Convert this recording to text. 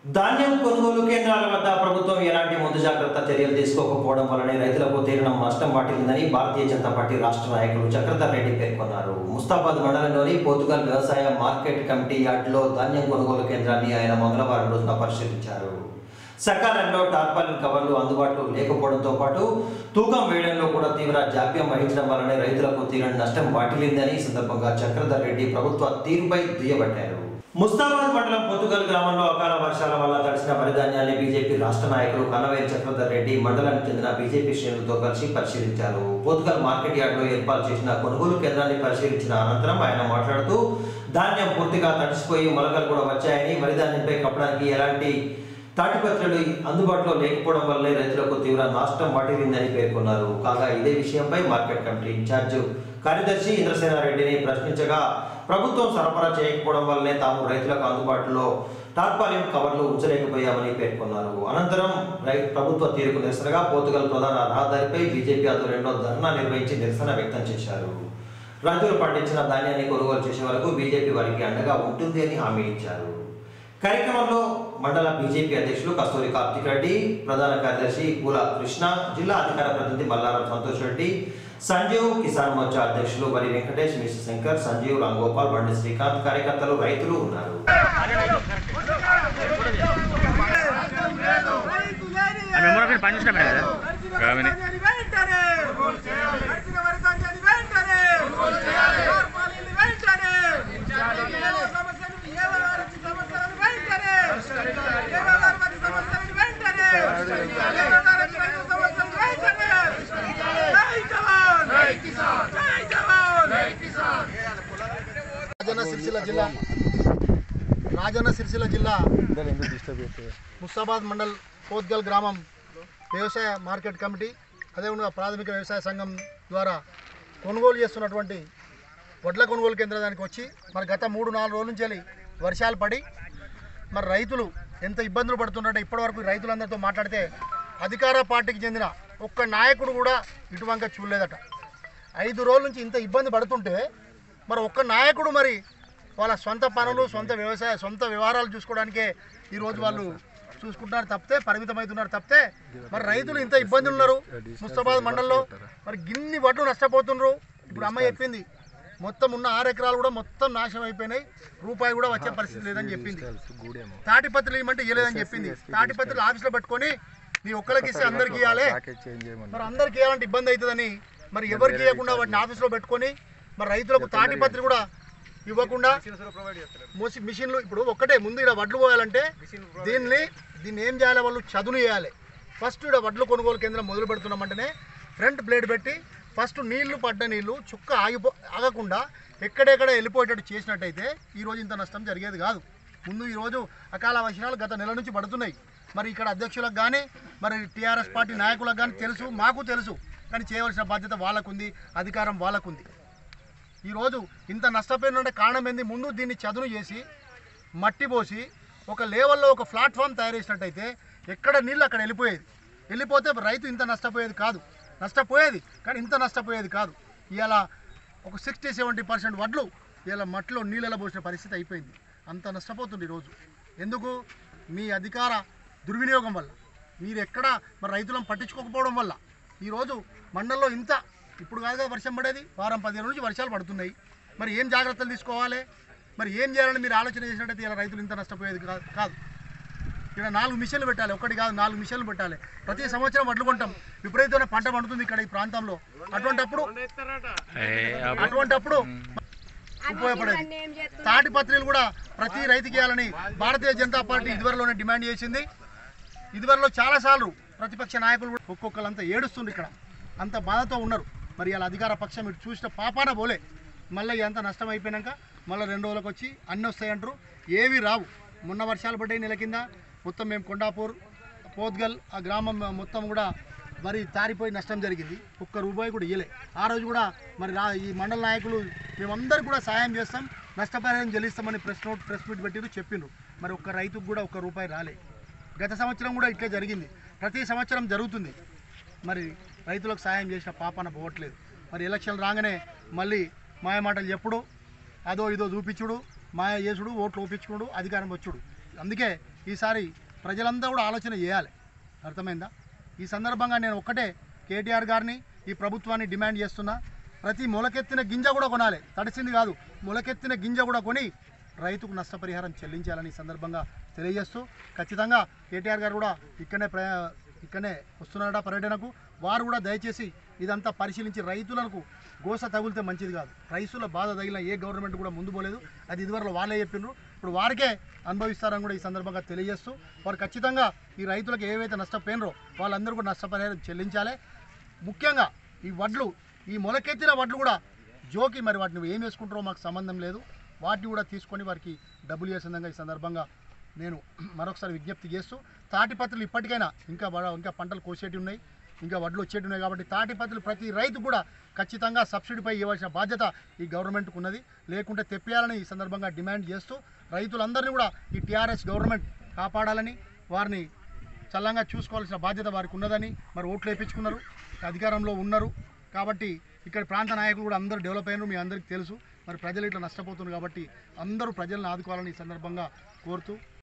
ధాన్యం కొనుగోలు కేంద్రాల వద్ద ప్రభుత్వం ఎలాంటి ముందు జాగ్రత్త చర్యలు తీసుకోకపోవడం వల్లనే రైతులకు తీరిన నష్టం వాటిల్లిందని భారతీయ జనతా పార్టీ రాష్ట్ర నాయకులు చక్రధర్ రెడ్డి పేర్కొన్నారు. ముస్తాబాద్ మండలంలోని పోతుగల్ వ్యవసాయ మార్కెట్ కమిటీ యార్డులో ధాన్యం కొనుగోలు కేంద్రాన్ని ఆయన మంగళవారం రోజున పరిశీలించారు. సకాలంలో టార్పాలిన్ కవర్లు అందుబాటులో లేకపోవడంతో పాటు తూకం వేయడంలో కూడా తీవ్ర జాప్యం వహించడం వల్లనే రైతులకు తీరని నష్టం వాటిల్లిందని ఈ సందర్భంగా చక్రధర్ రెడ్డి ప్రభుత్వ తీరుపై దుయ్యబట్టారు. ముస్తాబాద్ మండలం పోతుగల్ గ్రామంలో అకాల వర్షాల వల్ల తడిసిన వరి ధాన్యాన్ని బీజేపీ రాష్ట్ర నాయకులు కనవేల్ చక్రధర్ రెడ్డి మండలానికి చెందిన బీజేపీ శ్రేణులతో కలిసి పరిశీలించారు. పోతుగల్ మార్కెట్ యార్డులో ఏర్పాటు చేసిన కొనుగోలు కేంద్రాన్ని పరిశీలించిన అనంతరం ఆయన మాట్లాడుతూ ధాన్యం పూర్తిగా తడిసిపోయి మొలకలు కూడా వచ్చాయని, వరి ధాన్యంపై కప్పడానికి ఎలాంటి తాటిపత్రులు అందుబాటులో లేకపోవడం వల్లే రైతులకు తీవ్ర నష్టం వాటిల్లిందని పేర్కొన్నారు. కాగా ఇదే విషయంపై మార్కెట్ కమిటీ ఇన్ఛార్జ్ కార్యదర్శి ఇంద్రసేనారెడ్డిని ప్రశ్నించగా ప్రభుత్వం సరఫరా చేయకపోవడం వల్లనే తాము రైతులకు అందుబాటులో టార్పాలిన్ కవర్లు ఉంచలేకపోయామని పేర్కొన్నారు. అనంతరం ప్రభుత్వ తీరుకు నిరసనగా పోతుగల్ ప్రధాన రహదారిపై బీజేపీ ఆధ్వర్యంలో ధర్నా నిర్వహించి నిరసన వ్యక్తం చేశారు. రైతులు పండించిన ధాన్యాన్ని కొనుగోలు చేసే వరకు బీజేపీ వారికి అండగా ఉంటుంది అని హామీ ఇచ్చారు. కార్యక్రమంలో మండల బీజేపీ అధ్యక్షులు కస్తూరి కార్తిక్ రెడ్డి, ప్రధాన కార్యదర్శి పూల కృష్ణ, జిల్లా అధికార ప్రతినిధి మల్లారం సంతోష్ రెడ్డి, సంజీవ్, కిసాన్ మోర్చా అధ్యక్షులు వరి వెంకటేష్, మిశ్ర శంకర్, సంజీవ్, రాంగోపాల్, బండి శ్రీకాంత్, కార్యకర్తలు, రైతులు ఉన్నారు. రాజన్న సిరిసిల్ల జిల్లా ముస్తాబాద్ మండల్ పోత్గల్ గ్రామం వ్యవసాయ మార్కెట్ కమిటీ, అదేవిధంగా ప్రాథమిక వ్యవసాయ సంఘం ద్వారా కొనుగోలు చేస్తున్నటువంటి వడ్ల కొనుగోలు కేంద్రానికి వచ్చి మరి గత 3-4 రోజుల నుంచి వర్షాలు పడి మరి రైతులు ఎంత ఇబ్బందులు పడుతున్నారంటే ఇప్పటివరకు రైతులందరితో మాట్లాడితే అధికార పార్టీకి చెందిన ఒక్క నాయకుడు కూడా ఇటువంక చూడలేదట. 5 రోజుల నుంచి ఇంత ఇబ్బంది పడుతుంటే మరి ఒక్క నాయకుడు మరి వాళ్ళ సొంత పనులు, సొంత వ్యవహారాలు చూసుకోవడానికే ఈరోజు వాళ్ళు చూసుకుంటున్నారు తప్పితే, పరిమితమవుతున్నారు తప్పితే మరి రైతులు ఇంత ఇబ్బందులు ఉన్నారు. ముస్తాబాద్ మండలంలో మరి గిన్ని వడ్లు నష్టపోతున్నారు. ఇప్పుడు అమ్మ చెప్పింది మొత్తం ఉన్న 6 ఎకరాలు కూడా మొత్తం నాశనం అయిపోయినాయి, రూపాయి కూడా వచ్చే పరిస్థితి లేదని చెప్పింది. తాటిపత్రులు ఇవ్వమంటే ఇవ్వలేదని చెప్పింది. తాటిపత్రులు ఆఫీస్లో పెట్టుకొని నీ ఒక్కరికి ఇస్తే అందరికి ఇవ్వాలి, మరి అందరికి ఇవ్వాలంటే ఇబ్బంది అవుతుందని మరి ఎవరికి ఇవ్వకుండా వాటిని ఆఫీస్లో పెట్టుకొని మరి రైతులకు తాటిపత్రి కూడా ఇవ్వకుండా మిషన్లు ఇప్పుడు ఒక్కటే ముందు ఇక్కడ వడ్లు పోయాలంటే దీన్ని ఏం చేయాలి, వాళ్ళు చదును చేయాలి. ఫస్ట్ ఇక్కడ వడ్లు కొనుగోలు కేంద్రం మొదలు పెడుతున్నామంటేనే ఫ్రంట్ ప్లేట్ పెట్టి ఫస్ట్ నీళ్లు పడ్డ నీళ్లు చుక్క ఆగకుండా ఎక్కడెక్కడ వెళ్ళిపోయేటట్టు చేసినట్టయితే ఈరోజు ఇంత నష్టం జరిగేది కాదు. ముందు ఈరోజు అకాల వర్షాలు గత నెల నుంచి పడుతున్నాయి. మరి ఇక్కడ అధ్యక్షులకు కానీ మరి టీఆర్ఎస్ పార్టీ నాయకులకు కానీ తెలుసు, మాకు తెలుసు, కానీ చేయవలసిన బాధ్యత వాళ్ళకుంది, అధికారం వాళ్ళకుంది. ఈరోజు ఇంత నష్టపోయినంటే కారణం ఏంది? ముందు దీన్ని చదును చేసి మట్టి పోసి ఒక లెవెల్లో ఒక ప్లాట్ఫామ్ తయారు చేసినట్టయితే ఎక్కడ నీళ్ళు అక్కడ వెళ్ళిపోతే రైతు ఇంత నష్టపోయేది కానీ ఇంత నష్టపోయేది కాదు. ఇవాళ ఒక 60-70% వడ్లు ఇలా మట్టిలో నీళ్ళలో పోసిన పరిస్థితి అయిపోయింది. అంత నష్టపోతుంది ఈరోజు. ఎందుకు? మీ అధికార దుర్వినియోగం వల్ల, మీరు ఎక్కడ మరి రైతులను పట్టించుకోకపోవడం వల్ల ఈరోజు మండలంలో ఇంత ఇప్పుడు కాదుగా వర్షం పడేది, వారం 15 నుంచి వర్షాలు పడుతున్నాయి. మరి ఏం జాగ్రత్తలు తీసుకోవాలి, మరి ఏం చేయాలని మీరు ఆలోచన చేసినట్టయితే ఇలా రైతులు ఇంత నష్టపోయేది కాదు. ఇక్కడ 4 మిషన్లు పెట్టాలి, ఒకటి కాదు 4 మిషన్లు పెట్టాలి. ప్రతి సంవత్సరం వడ్లు కొంటాం, విపరీతమైన పంట పండుతుంది ఇక్కడ ఈ ప్రాంతంలో. అటువంటప్పుడు ఉపయోగపడేది తాటిపత్రులు కూడా ప్రతి రైతుకి ఇవ్వాలని భారతీయ జనతా పార్టీ ఇదివరలోనే డిమాండ్ చేసింది. ఇదివరలో చాలాసార్లు ప్రతిపక్ష నాయకులు కూడా ఒక్కొక్కరంతా ఏడుస్తుంది, ఇక్కడ అంత బాధతో ఉన్నారు. మరి ఇలా అధికార పక్షం ఇటు చూసిన పాపాన పోలే. మళ్ళీ ఎంత నష్టం అయిపోయాక మళ్ళీ 2 రోజులకు వచ్చి అన్నీ వస్తాయంటారు, ఏవి రావు. మొన్న వర్షాలు పడ్డాయి నెల కింద, మొత్తం మేము కొండాపూర్, పోత్గల్ ఆ గ్రామం మొత్తం కూడా మరి తారిపోయి నష్టం జరిగింది. ఒక్క రూపాయి కూడా ఇవ్వలే. ఆ రోజు కూడా మరి ఈ మండల నాయకులు మేమందరికీ కూడా సాయం చేస్తాం, నష్టపరిహారం చెల్లిస్తామని ప్రెస్ మీట్ పెట్టిరు, చెప్పిండ్రు. మరి ఒక్క రైతుకు కూడా ఒక్క రూపాయి రాలే. గత సంవత్సరం కూడా ఇట్లే జరిగింది, ప్రతి సంవత్సరం జరుగుతుంది. మరి రైతులకు సాయం చేసిన పాపన పోవట్లేదు. మరి ఎలక్షన్ రాగానే మళ్ళీ మాయమాటలు చెప్పుడు, అదో ఇదో చూపించుడు, మాయ చేసుడు, ఓట్లు ఒప్పించుకుడు, అధికారం వచ్చుడు. అందుకే ఈసారి ప్రజలంతా కూడా ఆలోచన చేయాలి. అర్థమైందా? ఈ సందర్భంగా నేను ఒక్కటే కేటీఆర్ గారిని, ఈ ప్రభుత్వాన్ని డిమాండ్ చేస్తున్నా, ప్రతి మొలకెత్తిన గింజ కూడా కొనాలి, తడిసింది కాదు, మొలకెత్తిన గింజ కూడా కొని రైతుకు నష్టపరిహారం చెల్లించాలని ఈ సందర్భంగా తెలియజేస్తూ, ఖచ్చితంగా కేటీఆర్ గారు కూడా ఇక్కడనే వస్తున్నారట పర్యటనకు. వారు కూడా దయచేసి ఇదంతా పరిశీలించి రైతులకు గోస తగిలితే మంచిది కాదు. రైతుల బాధ తగిలిన ఏ గవర్నమెంట్ కూడా ముందు పోలేదు. అది ఇదివరకు వాళ్ళే చెప్పిండ్రు, ఇప్పుడు వారికే అనుభవిస్తారని కూడా ఈ సందర్భంగా తెలియజేస్తూ, వారు ఖచ్చితంగా ఈ రైతులకు ఏవైతే నష్టపోయినరో వాళ్ళందరూ కూడా నష్టపరిహారం చెల్లించాలి. ముఖ్యంగా ఈ వడ్లు, ఈ మొలకెత్తిన వడ్లు కూడా జోకి మరి వాటిని ఏం వేసుకుంటారో మాకు సంబంధం లేదు, వాటిని కూడా తీసుకొని వారికి డబ్బులు చేసేందుకు ఈ సందర్భంగా నేను మరొకసారి విజ్ఞప్తి చేస్తూ, తాటిపత్రులు ఇప్పటికైనా ఇంకా పంటలు కోసేటి ఉన్నాయి, ఇంకా వడ్లు వచ్చేటి ఉన్నాయి కాబట్టి తాటిపత్రులు ప్రతి రైతు కూడా ఖచ్చితంగా సబ్సిడీపై ఇవ్వాల్సిన బాధ్యత ఈ గవర్నమెంట్కు ఉన్నది. లేకుంటే తెప్పేయాలని ఈ సందర్భంగా డిమాండ్ చేస్తూ, రైతులందరినీ కూడా ఈ టీఆర్ఎస్ గవర్నమెంట్ కాపాడాలని, వారిని చల్లంగా చూసుకోవాల్సిన బాధ్యత వారికి ఉన్నదని, మరి ఓట్లు వేయించుకున్నారు, అధికారంలో ఉన్నారు కాబట్టి ఇక్కడ ప్రాంత నాయకులు కూడా అందరూ డెవలప్ అయినారు, మీ అందరికీ తెలుసు. మరి ప్రజలు ఇట్లా నష్టపోతున్నారు కాబట్టి అందరూ ప్రజలను ఆదుకోవాలని ఈ సందర్భంగా కోరుతూ